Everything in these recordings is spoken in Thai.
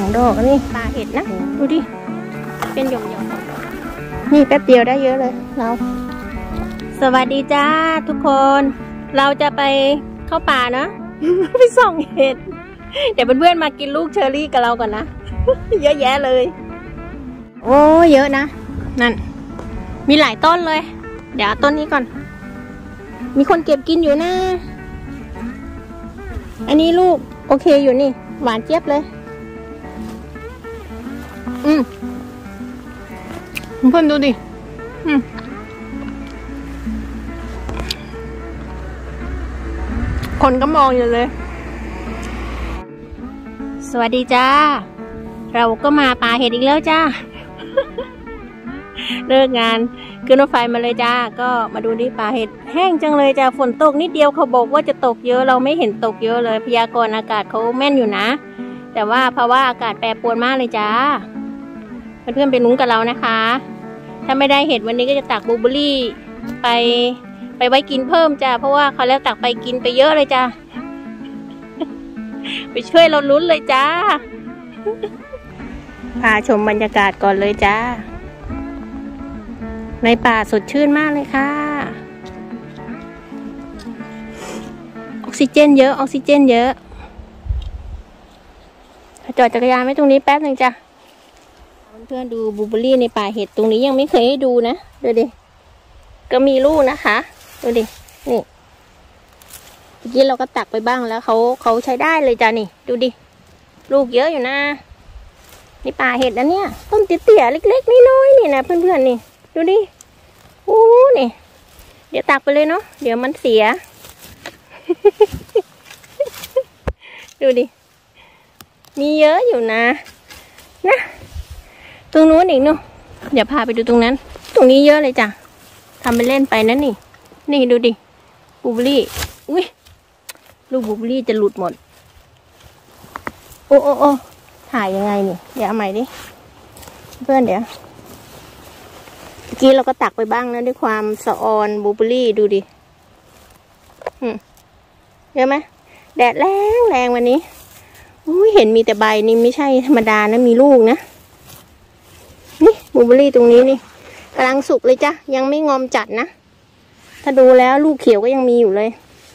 ดอกนี่ปลาเห็ดนะดูดิเป็นหย่อมๆนี่แป๊บเดียวได้เยอะเลยเราสวัสดีจ้าทุกคนเราจะไปเข้าป่านะ ไปส่องเห็ดเดี๋ยวเพื่อนๆมากินลูกเชอร์รี่กับเราก่อนนะ เยอะแยะเลยโอ้เยอะนะนั่นมีหลายต้นเลยเดี๋ยวต้นนี้ก่อนมีคนเก็บกินอยู่นะอันนี้ลูกโอเคอยู่นี่หวานเจี๊ยบเลยเพื่อนดูดิคนก็มองอยู่เลยสวัสดีจ้าเราก็มาป่าเห็ดอีกแล้วจ้า เลิกงานขึ้นรถไฟมาเลยจ้าก็มาดูดิป่าเห็ดแห้งจังเลยจ้าฝนตกนิดเดียวเขาบอกว่าจะตกเยอะเราไม่เห็นตกเยอะเลยพยากรณ์อากาศเขาแม่นอยู่นะแต่ว่าภาวะอากาศแปรปรวนมากเลยจ้าเพื่อนๆไปลุ้นกับเรานะคะถ้าไม่ได้เห็ดวันนี้ก็จะตักบลูเบอร์รี่ไปไว้กินเพิ่มจ้าเพราะว่าเขาแล้วตักไปกินไปเยอะเลยจ้า ไปช่วยเราลุ้นเลยจ้า พาชมบรรยากาศก่อนเลยจ้าในป่าสดชื่นมากเลยค่ะออกซิเจนเยอะออกซิเจนเยอะจอดจักรยานไว้ตรงนี้แป๊บหนึ่งจ้ะเพื่อนๆดูบลูเบอร์รี่ในป่าเห็ดตรงนี้ยังไม่เคยให้ดูนะดูดิก็มีลูกนะคะดูดินี่เมื่อกี้เราก็ตักไปบ้างแล้วเขาใช้ได้เลยจ้ะนี่ดูดิลูกเยอะอยู่นะนี่ป่าเห็ดนะเนี่ยต้นเตี้ยๆเล็กๆน้อยๆนี่นะเพื่อนๆนี่ดูดิโอ้นี่เดี๋ยวตักไปเลยเนาะเดี๋ยวมันเสีย ดูดิมีเยอะอยู่นะตรงนู้นอีกเนาะเดี๋ยวพาไปดูตรงนั้นตรงนี้เยอะเลยจ้ะทำไปเล่นไปนั่นนี่ดูดิบลูเบอร์รี่อุ้ยลูกบลูเบอร์รี่จะหลุดหมดโอ้ถ่ายยังไงนี่เดี๋ยวเอาใหม่ดิเพื่อนเดี๋ยวเมื่อกี้เราก็ตักไปบ้างนะด้วยความสะออนบลูเบอร์รี่ดูดิเยอะไหมแดดแรงวันนี้อุ้ยเห็นมีแต่ใบนี่ไม่ใช่ธรรมดานะมีลูกนะนี่บลูเบอร์รี่ตรงนี้นี่กำลังสุกเลยจ้ะยังไม่งอมจัดนะถ้าดูแล้วลูกเขียวก็ยังมีอยู่เลย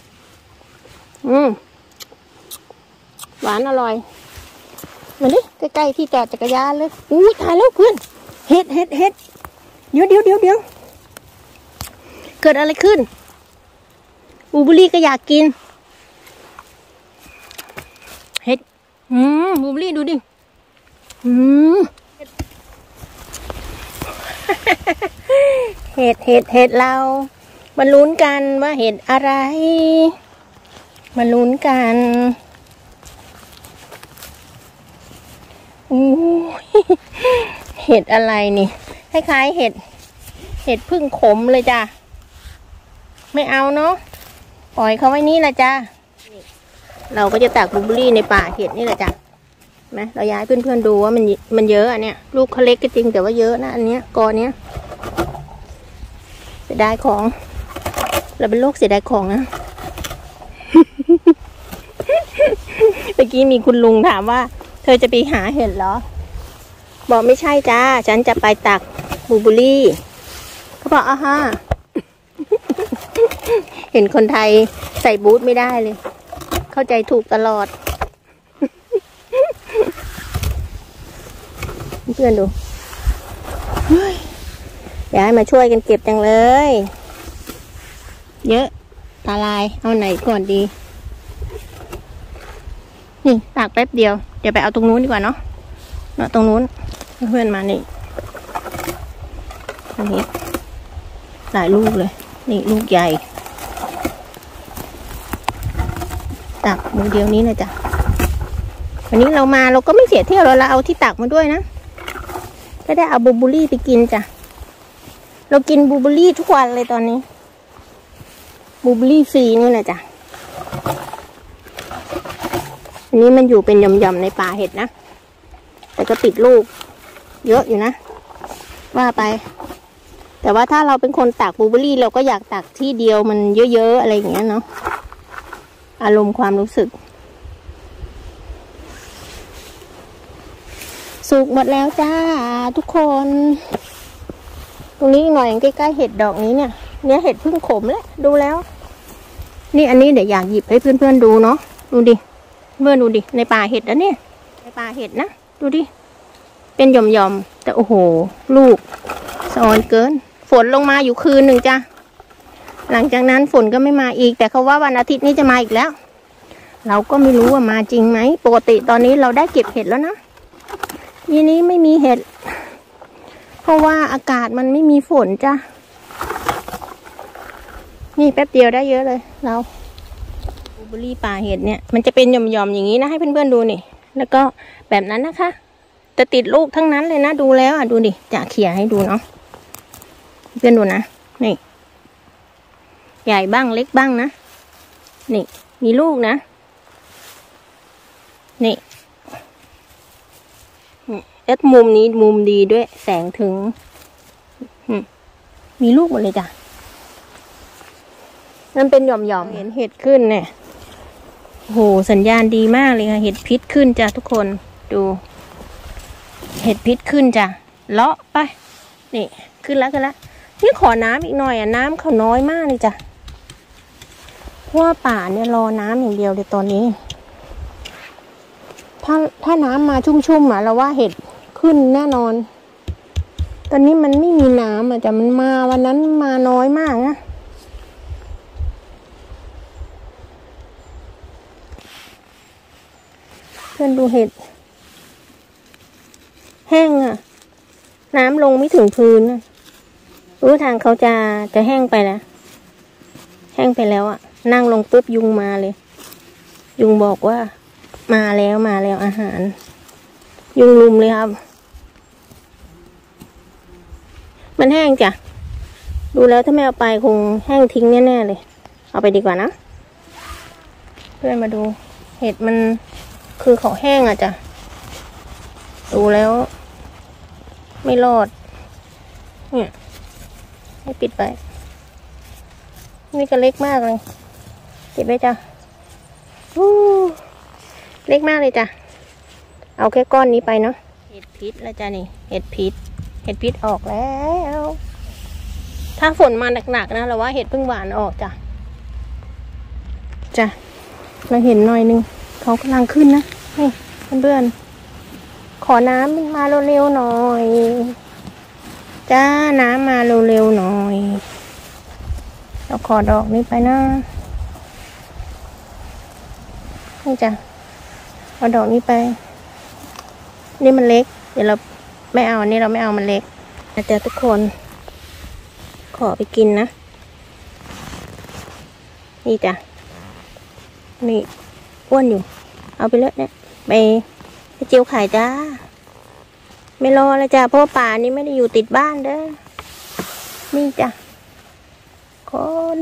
หวานอร่อยมาดิใกล้ๆที่จอดจักรยานเลยอู้ตายแล้วเพื่อนเห็ดเดี๋ยวเกิดอะไรขึ้นบลูเบอร์รี่ก็อยากกินเห็ดบลูเบอร์รี่ดูดิเห็ดเรามาลุ้นกันว่าเห็ดอะไรมาลุ้นกันเห็ดอะไรนี่คล้ายๆเห็ดพึ่งขมเลยจ้ะไม่เอาเนาะปล่อยเขาไว้นี่แหละจ้ะเราก็จะตักบลูเบอร์รี่ในป่าเห็ดนี่แหละจ้ะนะเราย้ายเพื่อนๆดูว่ามันเยอะอันเนี้ยลูกเขาเล็กก็จริงแต่ว่าเยอะนะอันเนี้ยกอเนี้ยเสียดายของเราเป็นโรคเสียดายของนะ เมื่อกี้มีคุณลุงถามว่าเธอจะไปหาเห็ดเหรอบอกไม่ใช่จ้าฉันจะไปตักบลูเบอร์รี่เขาบอกฮะ เห็นคนไทยใส่บูทไม่ได้เลยเข้าใจถูกตลอด เพื่อนดูอยากให้มาช่วยกันเก็บจังเลยเยอะตาลายเอาไหนก่อนดีนี่ตากแป๊บเดียวเดี๋ยวไปเอาตรงนู้นดีกว่าเนาะตรงนู้นเพื่อนมานี่ตรงนี้หลายลูกเลยนี่ลูกใหญ่ตักมือเดียวนี้นะจ๊ะวันนี้เรามาเราก็ไม่เสียเที่ยวเราเอาที่ตักมาด้วยนะก็ได้เอาบลูเบอร์รี่ไปกินจ้ะเรากินบลูเบอร์รี่ทุกวันเลยตอนนี้บลูเบอร์รี่ฟรีนี่แหละจ้ะอันนี้มันอยู่เป็นหย่อมๆในป่าเห็ดนะแต่ก็ติดลูกเยอะอยู่นะว่าไปแต่ว่าถ้าเราเป็นคนตักบลูเบอร์รี่เราก็อยากตักที่เดียวมันเยอะๆอะไรอย่างเงี้ยเนาะอารมณ์ความรู้สึกสุกหมดแล้วจ้าทุกคนตรงนี้หน่อยใกล้ๆเห็ดดอกนี้เนี่ยเห็ดพึ่งขมแล้วดูแล้วนี่อันนี้เดี๋ยวอยากหยิบให้เพื่อนๆดูเนาะดูดิเพื่อนดูดิในป่าเห็ดนะเนี่ยในป่าเห็ดนะดูดิเป็นหย่อมๆแต่โอ้โหลูกสอนเกินฝนลงมาอยู่คืนหนึ่งจ้ะหลังจากนั้นฝนก็ไม่มาอีกแต่เขาว่าวันอาทิตย์นี้จะมาอีกแล้วเราก็ไม่รู้ว่ามาจริงไหมปกติตอนนี้เราได้เก็บเห็ดแล้วนะทีนี้ไม่มีเห็ดเพราะว่าอากาศมันไม่มีฝนจ้ะนี่แป๊บเดียวได้เยอะเลยเราบลูเบอร์รี่ป่าเห็ดเนี่ยมันจะเป็นหย่อมๆอย่างนี้นะให้เพื่อนๆดูนี่แล้วก็แบบนั้นนะคะจะติดลูกทั้งนั้นเลยนะดูแล้วอ่ะดูดิจะเขี่ยให้ดูเนาะเพื่อนดูนะนี่ใหญ่บ้างเล็กบ้างนะนี่มีลูกนะนี่แล้วมุมนี้มุมดีด้วยแสงถึงมีลูกหมดเลยจ้ะนั่นเป็นหย่อมๆเห็นเห็ดขึ้นเนี่ยโหสัญญาณดีมากเลยค่ะเห็ดพิษขึ้นจ้ะทุกคนดูเห็ดพิษขึ้นจ้ะเลาะไปนี่ขึ้นแล้วนี่ขอน้ำอีกหน่อยอ่ะน้ำเขาน้อยมากเลยจ้ะเพราะว่าป่าเนี่ยรอน้ำอย่างเดียวเลยตอนนี้ถ้าน้ำมาชุ่มๆอ่ะเราว่าเห็ดขึ้นแน่นอนตอนนี้มันไม่มีน้ำอ่ะจ้ะมันมาวันนั้นมาน้อยมากนะเพื่อนดูเห็ดแห้งอ่ะน้ำลงไม่ถึงพื้นนะรู้ทางเขาจะแห้งไปนะแห้งไปแล้วอ่ะนั่งลงปุ๊บยุงมาเลยยุงบอกว่ามาแล้วอาหารยุงลุมเลยครับมันแห้งจ้ะดูแล้วถ้าไม่เอาไปคงแห้งทิ้งแน่ๆเลยเอาไปดีกว่านะเพื่อนมาดูเห็ดมันคือเขาแห้งอ่ะจ้ะดูแล้วไม่รอดเนี่ยให้ปิดไปนี่ก็เล็กมากเลยเก็บไว้จ้ะเล็กมากเลยจ้ะเอาแค่ก้อนนี้ไปเนาะเห็ดพิษแล้วจ้ะนี่เห็ดพิษออกแล้วถ้าฝนมาหนักๆนะเราว่าเห็ดพึ่งหวานออกจ้ะเราเห็นหน่อยนึงเขากำลังขึ้นนะนี่เพื่อนๆขอน้ำมาเร็วๆหน่อยจ้าน้ำมาเร็วๆหน่อยเราขอดอกนี้ไปนะนี่จ้ะเอาดอกนี้ไปนี่มันเล็กเดี๋ยวเราไม่เอานี่เราไม่เอามันเล็กอาจจะทุกคนขอไปกินนะนี่จ้ะนี่อ้วนอยู่เอาไปเลยเนี่ยไปเจียวไข่จ้าไม่รอแล้วจ้ะเพราะป่านี้ไม่ได้อยู่ติดบ้านเด้อนี่จ้ะคน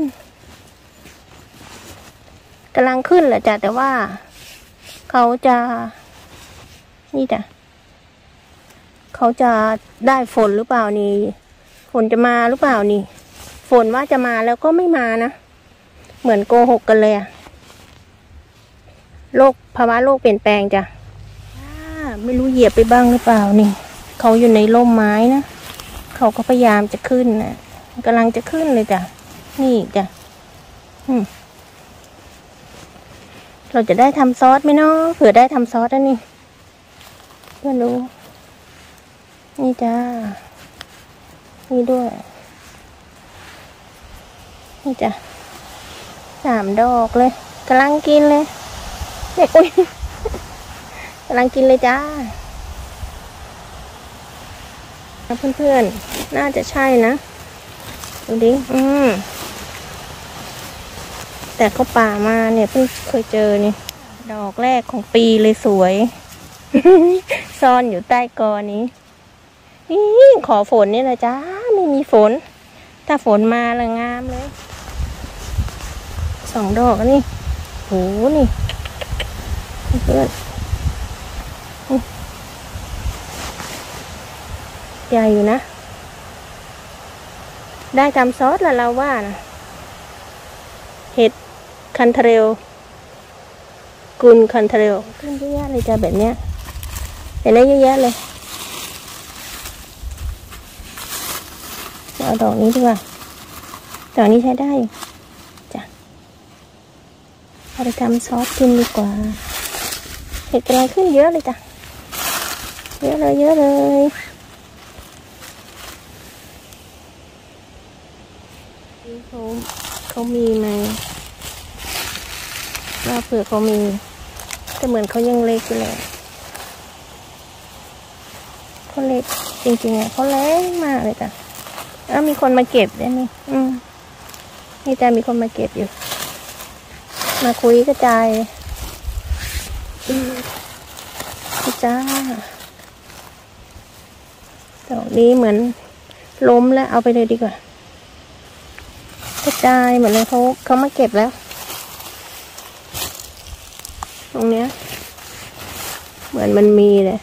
กำลังขึ้นแหละจ้ะแต่ว่าเขาจะนี่จ้ะเขาจะได้ฝนหรือเปล่านี่ฝนจะมาหรือเปล่านี่ฝนว่าจะมาแล้วก็ไม่มานะเหมือนโกหกกันเลยอะภาวะโลกเปลี่ยนแปลงจ้ะไม่รู้เหยียบไปบ้างหรือเปล่านี่เขาอยู่ในร่มไม้นะเขาก็พยายามจะขึ้นนะกำลังจะขึ้นเลยจ้ะนี่จ้ะเราจะได้ทำซอสไหมเนาะเผื่อได้ทำซอสแล้วนี่เพื่อนรู้นี่จ้านี่ด้วยนี่จ้ะ3 ดอกเลยกำลังกินเลยเนี่ยอุ้ยกำลังกินเลยจ้าเพื่อนๆน่าจะใช่นะดูดิแต่เขาป่ามาเนี่ยเพิ่งเคยเจอนี่ดอกแรกของปีเลยสวย ซ่อนอยู่ใต้กอนี้ขอฝนนี่แหละจ้าไม่มีฝนถ้าฝนมาละงามเลย2 ดอกนี่โหนี่เพื่อนใหญ่อยู่นะได้ทำซอสแล้วเราว่านะเห็ดคันเทเรลกุนคันเทเรลขึ้นเยอะแยะเลยจ้ะแบบเนี้ยเห็นได้เยอะแยะเลยเอาดอกนี้ดีกว่าดอกนี้ใช้ได้จ้ะเอาไปทำซอสกินดีกว่าเห็ดกำลังขึ้นเยอะเลยจ้ะเยอะเลยเยอะเลยเขามีไหมว่าเผื่อเขามีแต่เหมือนเขายังเล็กอยู่เลยเขาเล็กจริงๆอ่ะเขาเล็กมากเลยจ้ะมีคนมาเก็บได้ไหมนี่จ้ามีคนมาเก็บอยู่มาคุยกระจายจ้าดอกนี้เหมือนล้มแล้วเอาไปเลยดีกว่ากระจายเหมือนเลยเขามาเก็บแล้วตรงเนี้ยเหมือนมันมีเลย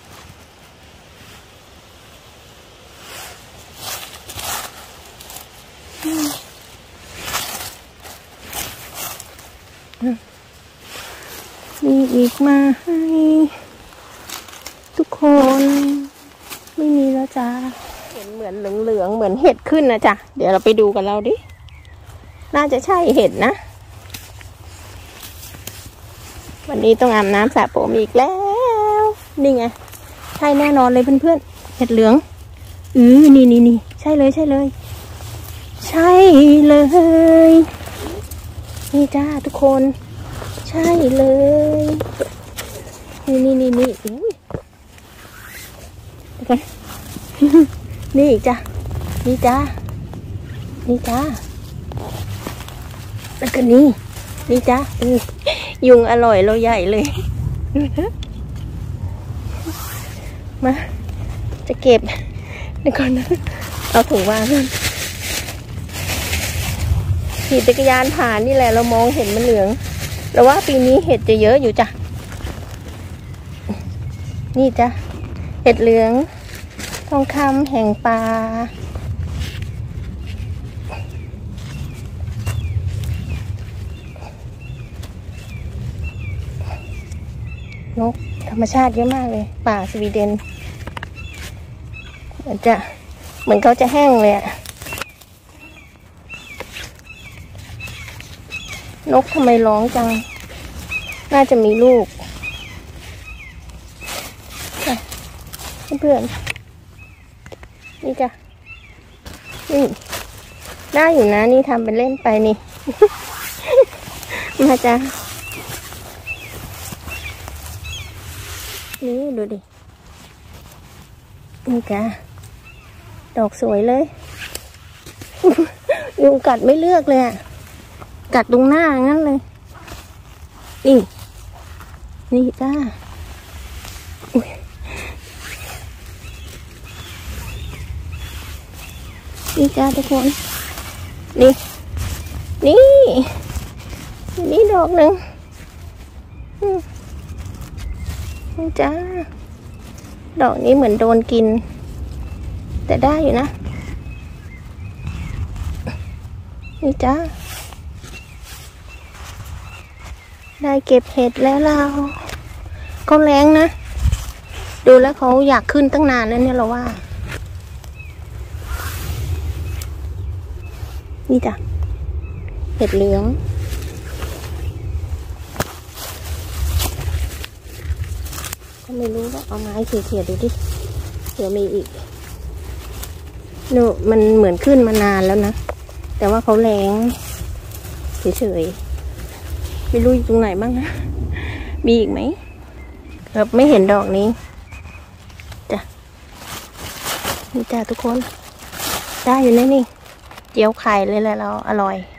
มีอีกมาให้ทุกคนไม่มีแล้วจ้าเห็นเหมือนเหลืองๆเหมือนเห็ดขึ้นนะจ๊ะเดี๋ยวเราไปดูกันเราดิน่าจะใช่เห็ดนะวันนี้ต้องอาบน้ำสระผมอีกแล้วนี่ไงใช่แน่นอนเลยเพื่อนๆเห็ดเหลืองนี่ใช่เลยใช่เลยใช่เลยนี่จ้าทุกคนใช่เลยนี่อุ้ยเดี๋ยวก่อนนี่อีกจ้ะนี่จ้าแล้วก็นี่จ้ายุงอร่อยเราใหญ่เลยมาจะเก็บเดี๋ยวก่อนนะเอาถุงวางขึ้นขี่จักรยานผ่านนี่แหละเรามองเห็นมันเหลืองแต่ว่าปีนี้เห็ดจะเยอะอยู่จ้ะนี่จ้ะเห็ดเหลืองทองคำแห่งป่านกธรรมชาติเยอะมากเลยป่าสวีเดนเหมือนเขาจะแห้งเลยอะนกทำไมร้องจังน่าจะมีลูกเพื่อนนี่จ้ะได้อยู่นะนี่ทำเป็นเล่นไปนี่ มาจ้ะนี่ดูดินี่จ้ะดอกสวยเลย ยุงกัดไม่เลือกเลยอ่ะกัดตรงหน้างั้นเลยนี่จ้านี่จ้าทุกคนนี่ดอกหนึ่งนี่จ้าดอกนี้เหมือนโดนกินแต่ได้อยู่นะนี่จ้าได้เก็บเห็ดแล้วเขาแรงนะดูแล้วเขาอยากขึ้นตั้งนานแล้วเนี่ยเราว่านี่จ้ะเห็ดเหลืองก็ไม่รู้ว่าเอาไม้เขี่ยดูดิเดี๋ยวมีอีกมันเหมือนขึ้นมานานแล้วนะแต่ว่าเขาแรงเฉยๆไม่รู้อยู่ตรงไหนบ้างนะมีอีกไหมครับไม่เห็นดอกนี้จ้ะนี่จ้ะทุกคนได้อยู่นะนี่เจียวไข่เลยแหละเราอร่อย